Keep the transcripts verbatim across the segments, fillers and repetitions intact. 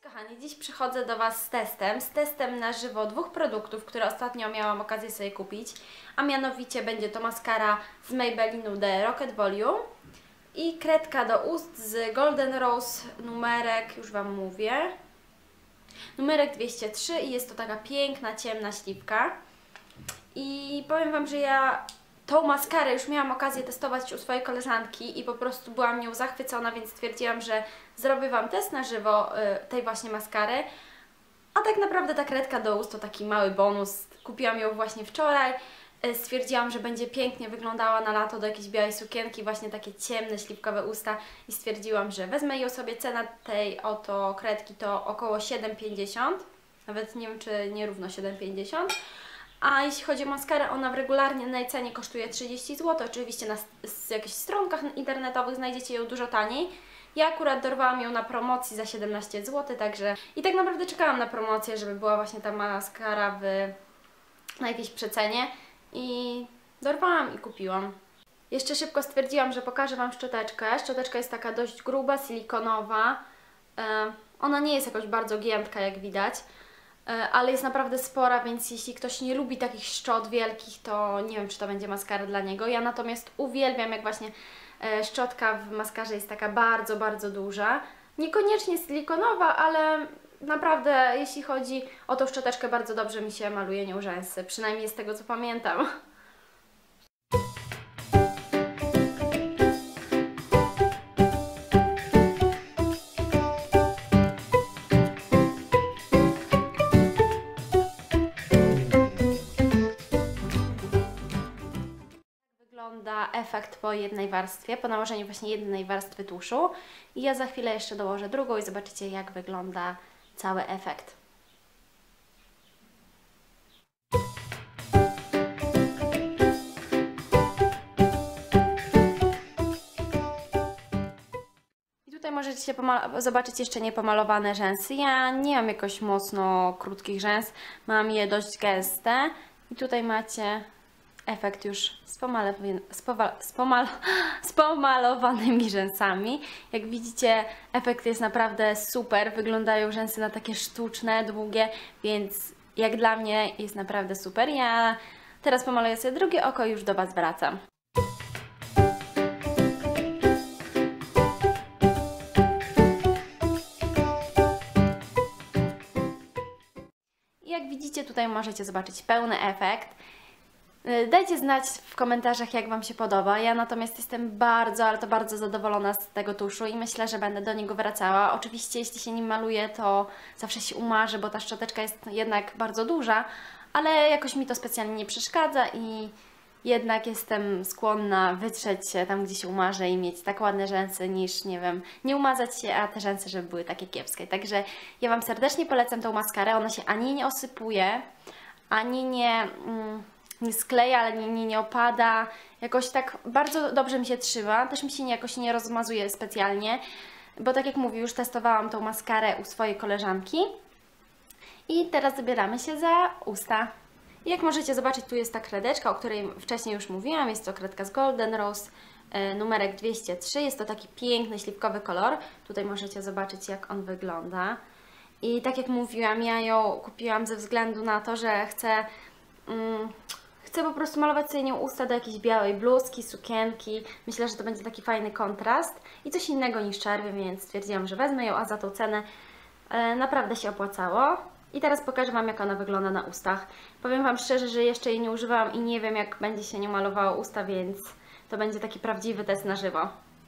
Kochani, dziś przychodzę do Was z testem, z testem na żywo dwóch produktów, które ostatnio miałam okazję sobie kupić, a mianowicie będzie to maskara z Maybellinu The Rocket Volume i kredka do ust z Golden Rose numerek, już Wam mówię, numerek dwieście trzy i jest to taka piękna, ciemna śliwka. I powiem Wam, że ja tą maskarę już miałam okazję testować u swojej koleżanki i po prostu byłam nią zachwycona, więc stwierdziłam, że zrobię Wam test na żywo y, tej właśnie maskary. A tak naprawdę ta kredka do ust to taki mały bonus. Kupiłam ją właśnie wczoraj. Y, stwierdziłam, że będzie pięknie wyglądała na lato do jakiejś białej sukienki, właśnie takie ciemne, śliwkowe usta i stwierdziłam, że wezmę ją sobie. Cena tej oto kredki to około siedem pięćdziesiąt. Nawet nie wiem, czy nie równo siedem pięćdziesiąt. A jeśli chodzi o maskarę, ona w regularnej cenie kosztuje trzydzieści złotych. Oczywiście na z jakichś stronkach internetowych znajdziecie ją dużo taniej. Ja akurat dorwałam ją na promocji za siedemnaście złotych, także... I tak naprawdę czekałam na promocję, żeby była właśnie ta maskara w... na jakiejś przecenie. I dorwałam i kupiłam. Jeszcze szybko stwierdziłam, że pokażę Wam szczoteczkę. Szczoteczka jest taka dość gruba, silikonowa. Yy, ona nie jest jakoś bardzo giętka, jak widać. Ale jest naprawdę spora, więc jeśli ktoś nie lubi takich szczot wielkich, to nie wiem, czy to będzie maskara dla niego. Ja natomiast uwielbiam, jak właśnie szczotka w maskarze jest taka bardzo, bardzo duża. Niekoniecznie silikonowa, ale naprawdę jeśli chodzi o tą szczoteczkę, bardzo dobrze mi się maluje nią rzęsy. Przynajmniej z tego, co pamiętam. Wygląda efekt po jednej warstwie, po nałożeniu właśnie jednej warstwy tuszu. I ja za chwilę jeszcze dołożę drugą i zobaczycie, jak wygląda cały efekt. I tutaj możecie zobaczyć jeszcze niepomalowane rzęsy. Ja nie mam jakoś mocno krótkich rzęs, mam je dość gęste. I tutaj macie efekt już z, z, pomal z pomalowanymi rzęsami. Jak widzicie, efekt jest naprawdę super. Wyglądają rzęsy na takie sztuczne, długie, więc jak dla mnie jest naprawdę super. Ja teraz pomaluję sobie drugie oko i już do Was wracam. I jak widzicie, tutaj możecie zobaczyć pełny efekt. Dajcie znać w komentarzach, jak Wam się podoba. Ja natomiast jestem bardzo, ale to bardzo zadowolona z tego tuszu i myślę, że będę do niego wracała. Oczywiście jeśli się nim maluję, to zawsze się umarzy, bo ta szczoteczka jest jednak bardzo duża, ale jakoś mi to specjalnie nie przeszkadza i jednak jestem skłonna wytrzeć się tam, gdzie się umarzę i mieć tak ładne rzęsy, niż, nie wiem, nie umazać się, a te rzęsy, żeby były takie kiepskie. Także ja Wam serdecznie polecam tą maskarę. Ona się ani nie osypuje, ani nie... Mm, nie skleja, ale nie, nie, nie opada. Jakoś tak bardzo dobrze mi się trzyma. Też mi się nie, jakoś nie rozmazuje specjalnie, bo tak jak mówię, już testowałam tą maskarę u swojej koleżanki. I teraz zabieramy się za usta. I jak możecie zobaczyć, tu jest ta kredeczka, o której wcześniej już mówiłam. Jest to kredka z Golden Rose, yy, numerek dwieście trzy. Jest to taki piękny, śliwkowy kolor. Tutaj możecie zobaczyć, jak on wygląda. I tak jak mówiłam, ja ją kupiłam ze względu na to, że chcę... Yy, Chcę po prostu malować sobie nią usta do jakiejś białej bluzki, sukienki. Myślę, że to będzie taki fajny kontrast i coś innego niż czerwy, więc stwierdziłam, że wezmę ją, a za tą cenę e, naprawdę się opłacało. I teraz pokażę Wam, jak ona wygląda na ustach. Powiem Wam szczerze, że jeszcze jej nie używałam i nie wiem, jak będzie się nią malowało usta, więc to będzie taki prawdziwy test na żywo.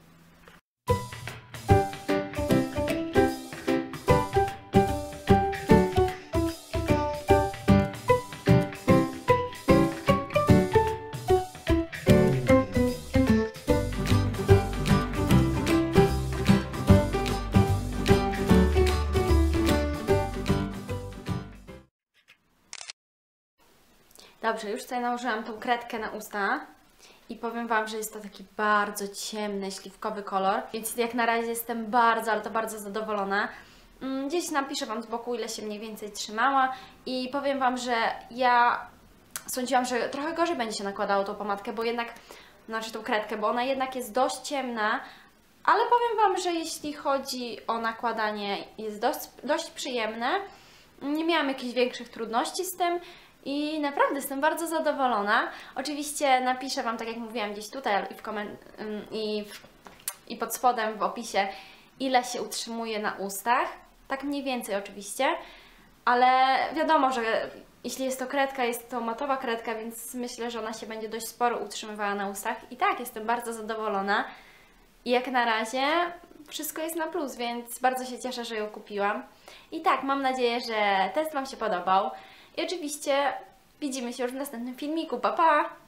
Dobrze, już tutaj nałożyłam tą kredkę na usta i powiem Wam, że jest to taki bardzo ciemny, śliwkowy kolor, więc jak na razie jestem bardzo, ale to bardzo zadowolona. Gdzieś napiszę Wam z boku, ile się mniej więcej trzymała i powiem Wam, że ja sądziłam, że trochę gorzej będzie się nakładało tą pomadkę, bo jednak, znaczy tą kredkę, bo ona jednak jest dość ciemna, Ale powiem Wam, że jeśli chodzi o nakładanie, jest dość, dość przyjemne. Nie miałam jakichś większych trudności z tym i naprawdę jestem bardzo zadowolona. Oczywiście napiszę Wam, tak jak mówiłam, gdzieś tutaj i, w komen- i, w, i pod spodem w opisie, ile się utrzymuje na ustach. Tak mniej więcej oczywiście, ale wiadomo, że jeśli jest to kredka, jest to matowa kredka, więc myślę, że ona się będzie dość sporo utrzymywała na ustach. I tak, jestem bardzo zadowolona. I jak na razie wszystko jest na plus, więc bardzo się cieszę, że ją kupiłam. I tak, mam nadzieję, że test Wam się podobał. I oczywiście widzimy się już w następnym filmiku. Pa, pa!